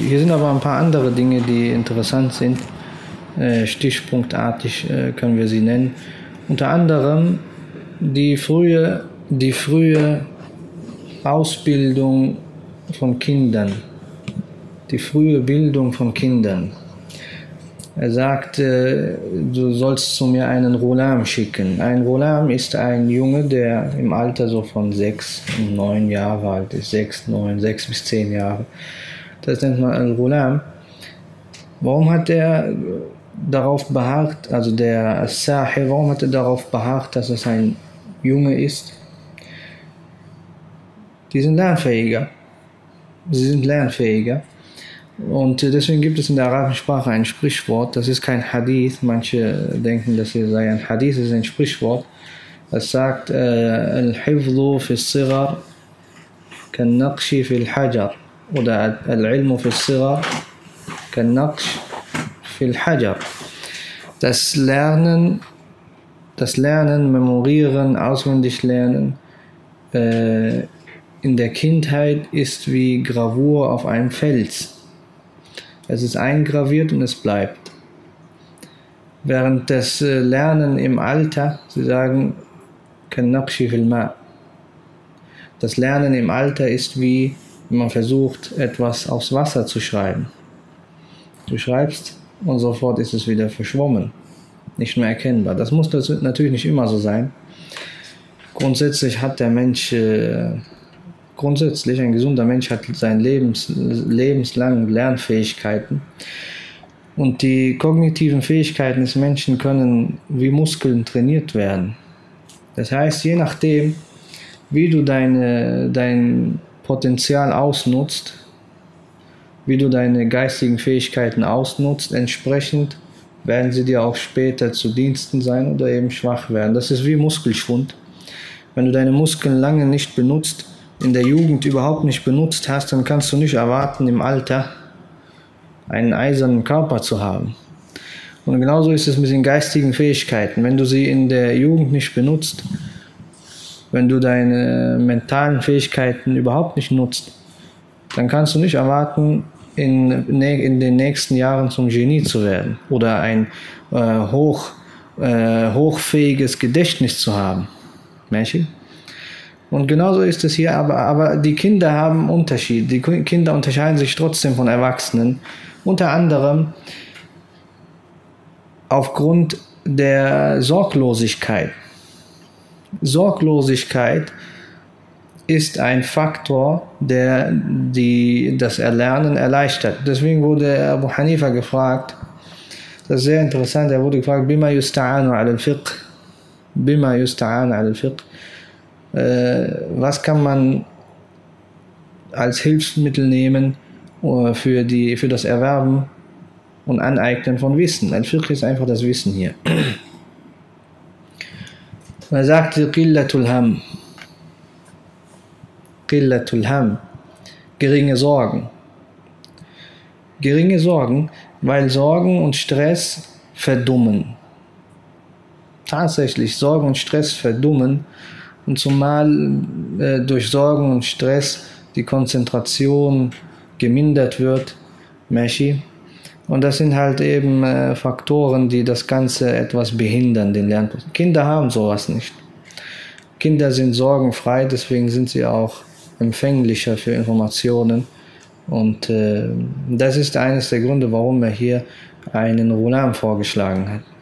Hier sind aber ein paar andere Dinge, die interessant sind. Stichpunktartig können wir sie nennen. Unter anderem die frühe Ausbildung von Kindern. Die frühe Bildung von Kindern. Er sagt, du sollst zu mir einen Ghulam schicken. Ein Ghulam ist ein Junge, der im Alter so von 6 und 9 Jahre alt ist. 6 bis 10 Jahre. Das nennt man ein Ghulam. Warum hat er darauf beharrt, also der Sahir, warum hat er darauf beharrt, dass es ein Junge ist? Die sind lernfähiger. Sie sind lernfähiger. Und deswegen gibt es in der arabischen Sprache ein Sprichwort, das ist kein Hadith, manche denken, das sei ein Hadith, das ist ein Sprichwort. Das sagt, Al-Hifdhu fi al-Sighar kan-Naqshi fi al-Hajar oder Al-Ilmu fi al-Sighar kan-Naqsh fi al-Hajar. Das Lernen, Memorieren, auswendig lernen in der Kindheit ist wie Gravur auf einem Fels. Es ist eingraviert und es bleibt. Während das Lernen im Alter, sie sagen, kan-Naqshi fil ma. Das Lernen im Alter ist wie, wenn man versucht, etwas aufs Wasser zu schreiben. Du schreibst und sofort ist es wieder verschwommen, nicht mehr erkennbar. Das muss natürlich nicht immer so sein. Grundsätzlich hat der Mensch, ein gesunder Mensch hat sein lebenslang Lernfähigkeiten. Und die kognitiven Fähigkeiten des Menschen können wie Muskeln trainiert werden. Das heißt, je nachdem, wie du dein Potenzial ausnutzt, wie du deine geistigen Fähigkeiten ausnutzt, entsprechend werden sie dir auch später zu Diensten sein oder eben schwach werden. Das ist wie Muskelschwund. Wenn du deine Muskeln lange nicht benutzt, in der Jugend überhaupt nicht benutzt hast, dann kannst du nicht erwarten, im Alter einen eisernen Körper zu haben. Und genauso ist es mit den geistigen Fähigkeiten. Wenn du sie in der Jugend nicht benutzt, wenn du deine mentalen Fähigkeiten überhaupt nicht nutzt, dann kannst du nicht erwarten, in den nächsten Jahren zum Genie zu werden oder ein hochfähiges Gedächtnis zu haben. Mäßig? Und genauso ist es hier, aber die Kinder haben einen Unterschied. Die Kinder unterscheiden sich trotzdem von Erwachsenen. Unter anderem aufgrund der Sorglosigkeit. Sorglosigkeit ist ein Faktor, der das Erlernen erleichtert. Deswegen wurde Abu Hanifa gefragt, das ist sehr interessant, er wurde gefragt, Bima yusta'anu ala al-fiqh? Bima yusta'anu ala al-fiqh? Was kann man als Hilfsmittel nehmen für das Erwerben und Aneignen von Wissen? Al-Fiqh ist einfach das Wissen hier. Man sagt Qillatul Ham. Qillatul Ham. Geringe Sorgen. Geringe Sorgen, weil Sorgen und Stress verdummen. Tatsächlich, Sorgen und Stress verdummen. Und zumal durch Sorgen und Stress die Konzentration gemindert wird, Meshi. Und das sind halt eben Faktoren, die das Ganze etwas behindern, den Lernprozess. Kinder haben sowas nicht. Kinder sind sorgenfrei, deswegen sind sie auch empfänglicher für Informationen. Und das ist eines der Gründe, warum er hier einen Ghulam vorgeschlagen hat.